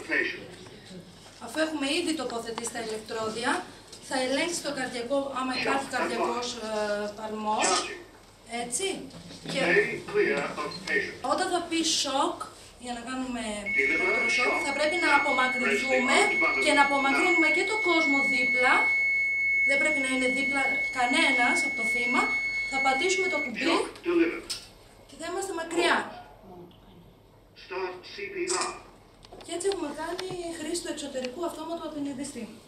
Αφού έχουμε ήδη τοποθετήσει τα ηλεκτρόδια, θα ελέγξει το καρδιακό, άμα υπάρχει καρδιακός παλμός, έτσι. Και όταν θα πει σοκ, για να κάνουμε ηλεκτροσοκ, θα πρέπει να απομακρυνθούμε και να απομακρύνουμε και το κόσμο δίπλα. Δεν πρέπει να είναι δίπλα κανένας από το θύμα. Θα πατήσουμε το κουμπί και θα είμαστε μακριά. Και έτσι έχουμε κάνει χρήση του εξωτερικού αυτόματου απεινιδιστή.